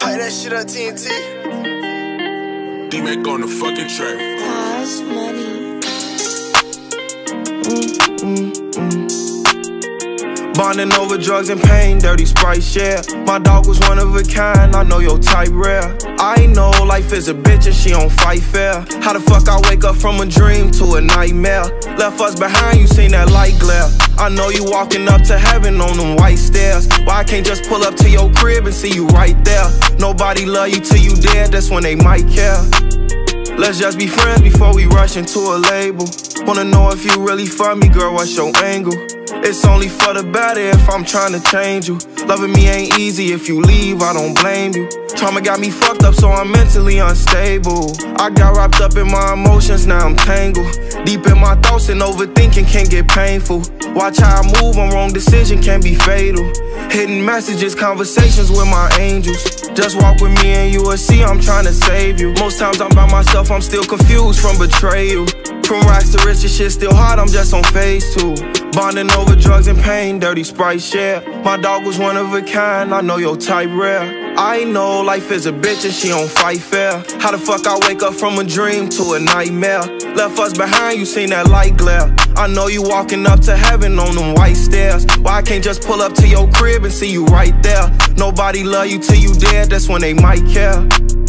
Light that shit up, TNT. D-Mac on the fucking track. Cause money. Bonding over drugs and pain, dirty Sprite share. My dog was one of a kind, I know your type rare. I know life is a bitch and she don't fight fair. How the fuck I wake up from a dream to a nightmare? Left us behind, you seen that light glare. I know you walking up to heaven on them white stairs. Why I can't just pull up to your crib and see you right there? Nobody love you till you dead, that's when they might care. Let's just be friends before we rush into a label. Wanna know if you really for me, girl, what's your angle? It's only for the better if I'm trying to change you. Loving me ain't easy, if you leave, I don't blame you. Trauma got me fucked up, so I'm mentally unstable. I got wrapped up in my emotions, now I'm tangled. Deep in my thoughts and overthinking can get painful. Watch how I move, on wrong decision can be fatal. Hidden messages, conversations with my angels. Just walk with me and you will see I'm trying to save you. Most times I'm by myself, I'm still confused from betrayal. From racks to riches, shit still hard, I'm just on phase 2. Bonding over drugs and pain, dirty Sprite share. My dog was one of a kind, I know your type rare. I know life is a bitch and she don't fight fair. How the fuck I wake up from a dream to a nightmare? Left us behind, you seen that light glare. I know you walking up to heaven on them white stairs. Why I can't just pull up to your crib and see you right there? Nobody love you till you dead, that's when they might care.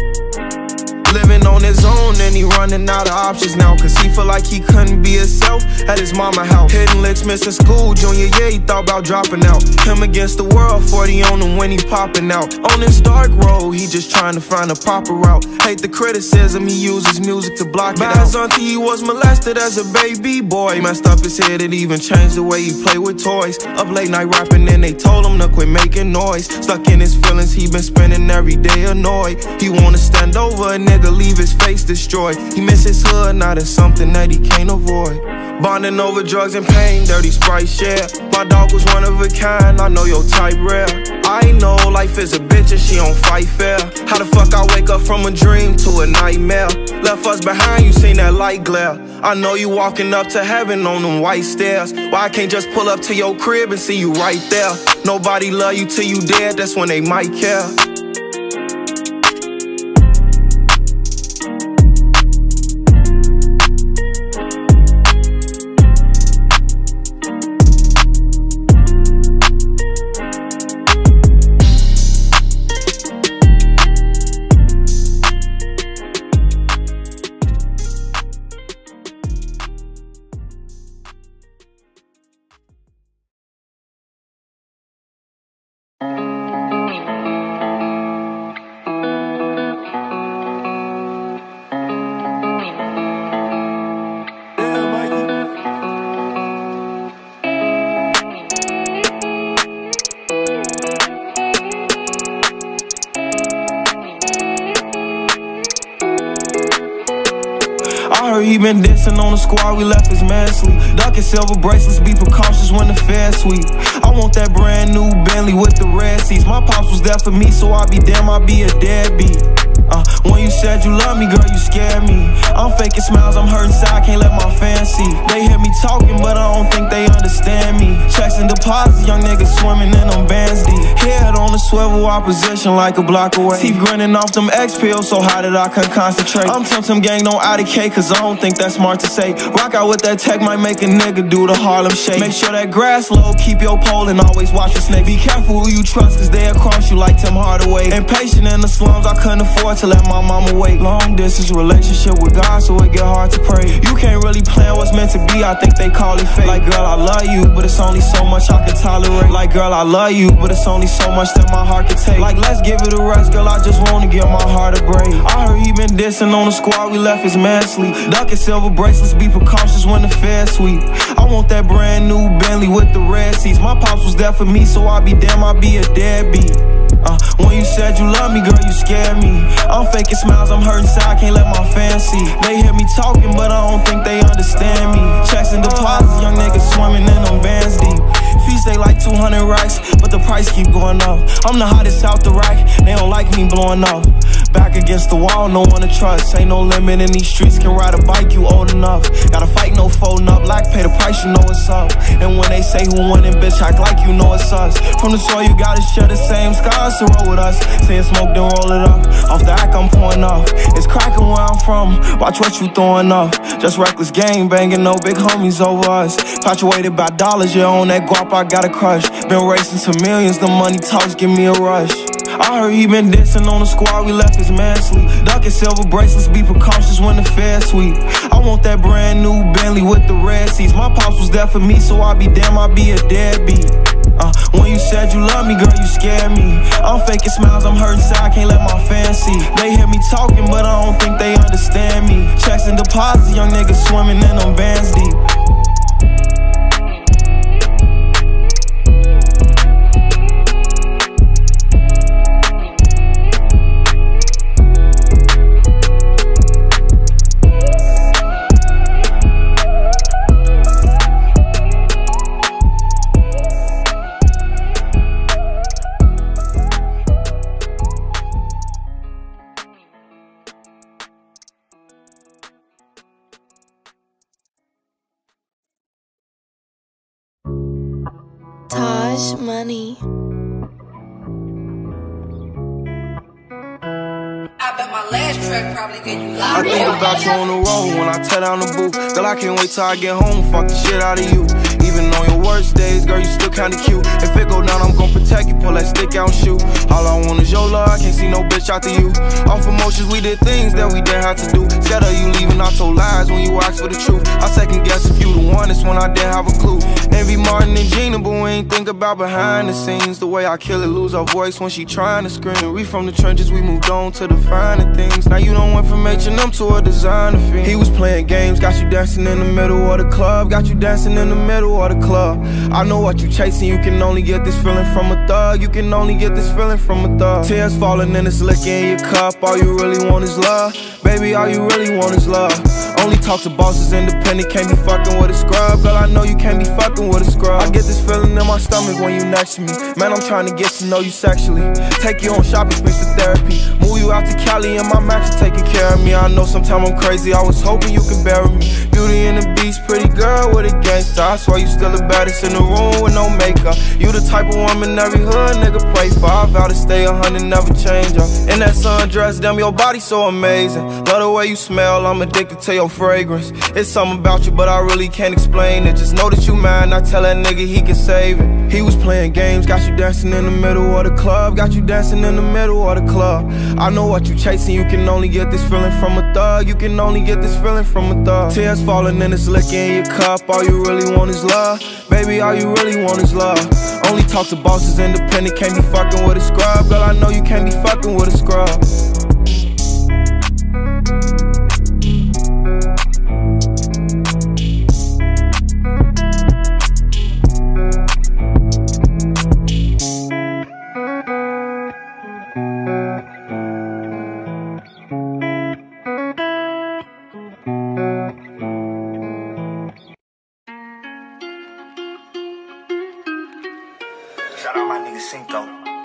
Living on his own and he running out of options now, cause he feel like he couldn't be himself at his mama house. Hidden licks, missing school, junior year he thought about dropping out. Him against the world, 40 on him when he popping out. On this dark road, he just trying to find a proper route. Hate the criticism, he uses music to block it out. By his auntie, he was molested as a baby boy. Messed up his head, it even changed the way he play with toys. Up late night rapping and they told him to quit making noise. Stuck in his feelings, he been spending every day annoyed. He wanna stand over a nigga, leave his face destroyed. He miss his hood, now it's something that he can't avoid. Bonding over drugs and pain, dirty Sprite share. My dog was one of a kind, I know your type rare. I know life is a bitch and she don't fight fair. How the fuck I wake up from a dream to a nightmare? Left us behind, you seen that light glare. I know you walking up to heaven on them white stairs. Why I can't just pull up to your crib and see you right there? Nobody love you till you dead, that's when they might care. He been dancing on the squad, we left his man sleep. Ducking silver bracelets, be precautious when the fair sweep. I want that brand new Bentley with the red seats. My pops was there for me, so I be damn, I be a deadbeat. When you said you love me, girl, you scared me. I'm faking smiles, I'm hurting inside, can't let my fans see. They hear me talking, but I don't think they understand me. Checks and deposits, young niggas swimming in them bands deep. Head on the swivel, opposition like a block away. Teeth grinning off them X pills, so how did I couldn't concentrate? I'm Tum gang, no IDK, cause I don't think that's smart to say. Rock out with that tech, might make a nigga do the Harlem Shake. Make sure that grass low, keep your pole, and always watch your snake. Be careful who you trust, cause they'll cross you like Tim Hardaway. Impatient in the slums, I couldn't afford to let my mama wait. Long distance relationship with God, so it get hard to pray. You can't really plan what's meant to be, I think they call it fate. Like girl, I love you, but it's only so much I can tolerate. Like girl, I love you, but it's only so much that my heart can take. Like let's give it a rest, girl, I just wanna give my heart a break. I heard he been dissing on the squad, we left his man sleep. Ducking silver bracelets, be precautious when the fair sweep. I want that brand new Bentley with the red seats. My pops was there for me, so I be damn, I be a deadbeat. When you said you love me, girl, you scared me. I'm faking smiles, I'm hurting inside, can't let my fans see. They hear me talking, but I don't think they understand me. Checks and deposits, young niggas swimming in them bands deep. Fees stay like 200 racks, but the price keep going up. I'm the hottest out the rack, they don't like me blowing up. Back against against the wall, no one to trust. Ain't no limit in these streets, can ride a bike, you old enough. Gotta fight, no folding up, black pay the price, you know what's up. And when they say who winning, bitch, act like you know it's us. From the soil, you gotta share the same skies to roll with us. Saying smoke, then roll it up. Off the act, I'm pouring up. It's cracking where I'm from, watch what you throwing up. Just reckless gang banging, no big homies over us. Infatuated by dollars, yeah, on that guap, I got a crush. Been racing to millions, the money talks, give me a rush. I heard he been dancing on the squad, we left his man sleep. Ducking silver bracelets, be precautious when the fair sweep. I want that brand new Bentley with the red seats. My pops was there for me, so I be damn, I be a deadbeat. When you said you love me, girl, you scared me. I'm faking smiles, I'm hurting sad, I can't let my fans see. They hear me talking, but I don't think they understand me. Checks and deposits, young niggas swimming in them bands deep. Money. I bet my last track probably get you locked. I think about you on the road when I tear down the booth. Girl, I can't wait till I get home and fuck the shit out of you. Even on your worst days, girl, you still kinda cute. If it go down, I'm gon' protect you, pull that stick out and shoot. All I want is your love, I can't see no bitch after you. Off emotions, we did things that we didn't have to do. Scared of you leaving, I told lies when you asked for the truth. I second guess if you the one, it's when I didn't have a clue. Envy Martin and Gina, but we ain't think about behind the scenes. The way I kill it, lose her voice when she trying to scream. We from the trenches, we moved on to the finer things. Now you done went from H&M to a designer fiend. He was playing games, got you dancing in the middle of the club. Got you dancing in the middle of the club. I know what you chasing, you can only get this feeling from a thug. You can only get this feeling from a thug. Tears falling and it's liquor in your cup. All you really want is love. Baby, all you really want is love. Only talk to bosses, independent, can't be fucking with a scrub. Girl, I know you can't be fucking with a scrub. I get this feeling in my stomach when you next to me. Man, I'm trying to get to know you sexually. Take you on shopping sprees for therapy. Move you out to Cali and my match is taking care of me. I know sometimes I'm crazy, I was hoping you could bury me. Beauty and the Beast, pretty girl with a gangster. I swear you still the baddest in the room with no makeup. You the type of woman every hood nigga pray for. I vow to stay 100, never change up. In that sundress, damn, your body so amazing. Love the way you smell, I'm addicted to your fragrance. It's something about you, but I really can't explain it. Just know that you mine, I tell that nigga he can save it. He was playing games, got you dancing in the middle of the club. Got you dancing in the middle of the club. I know what you chasing, you can only get this feeling from a thug. You can only get this feeling from a thug. Tears falling and it's liquor in your cup. All you really want is love. Baby, all you really want is love. Only talk to bosses, independent, can't be fucking with a scrub. Girl, I know you can't be fucking with a scrub. Shout out my nigga Cinco.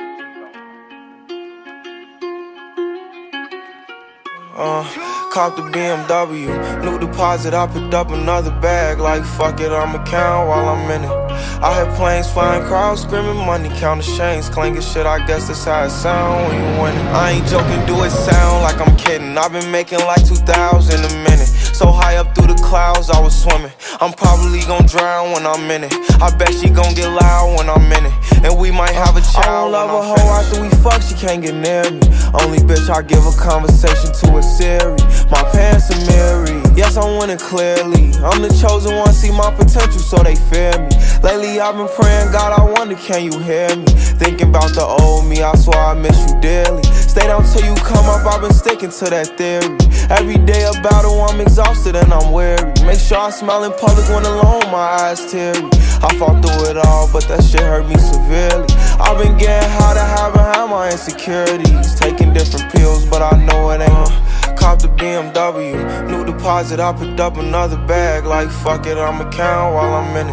Cop the BMW, new deposit, I picked up another bag. Like fuck it, I'ma count while I'm in it. I hear planes flying, crowds screaming, money counting chains clanking shit, I guess that's how it sound when you winning. I ain't joking, do it sound like I'm kidding. I've been making like 2,000 a minute. So high up through the clouds, I was swimming. I'm probably gon' drown when I'm in it. I bet she gon' get loud when I'm in it. And we might have a child. I don't love a hoe after we fuck, she can't get near me. Only bitch I give a conversation to a Siri. My pants are mirrored. Yes, I'm winning clearly. I'm the chosen one, see my potential, so they fear me. Lately I've been praying, God, I wonder, can you hear me? Thinking about the old me, I swear I miss you dearly. Stay down till you come up, I've been sticking to that theory. Every day a battle, I'm exhausted and I'm weary. Make sure I smile in public when alone, my eyes teary. I fought through it all, but that shit hurt me severely. I've been getting high to hide behind my insecurities. Taking different pills, but I know it ain't. Cop the BMW, new deposit, I picked up another bag. Like fuck it, I'ma count while I'm in it.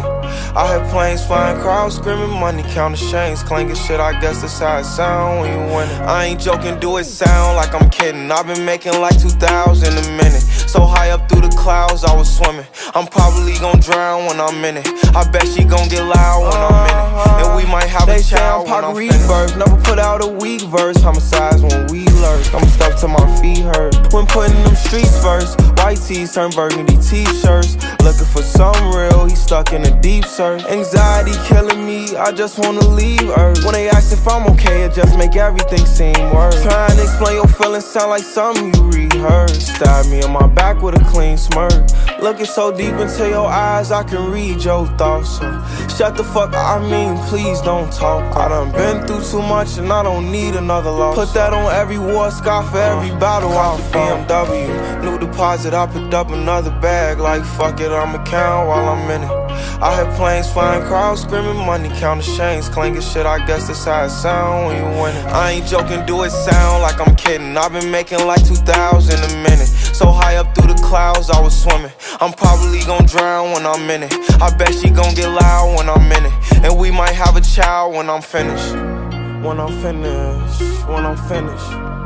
I hear planes flying, crowds screaming, money counting chains, clanking shit. I guess that's how it sound when you winning. I ain't joking, do it sound like I'm kidding. I've been making like 2,000 a minute. So high up through the clouds, I was swimming. I'm probably gon' drown when I'm in it. I bet she gon' get loud when I'm in it. And we might have a child when I'm finished. Never put out a weak verse. Homicides when we lurk. I'm stuck till my feet hurt. When putting them streets first. White tees turn burgundy t-shirts. Looking for some real, he stuck in a deep search. Anxiety killing me, I just wanna leave Earth. When they ask if I'm okay, it just make everything seem worse. Trying to explain your feelings sound like something you rehearsed. Stab me in my back with a clean smirk. Looking so deep into your eyes, I can read your thoughts. So shut the fuck up, I mean, please don't talk. I done been through too much and I don't need another loss. Put that on every war scar for every battle out the BMW. New deposit, I picked up another bag. Like fuck it, I'ma count while I'm in it. I hear planes flying, crowds screaming, money counting chains, clanking shit. I guess that's how it sound when you winning. I ain't joking, do it sound like I'm kidding. I've been making like 2,000 a minute. So high up through the clouds, I was swimming. I'm probably gon' drown when I'm in it. I bet she gon' get loud when I'm in it. And we might have a child when I'm finished. When I'm finished, when I'm finished.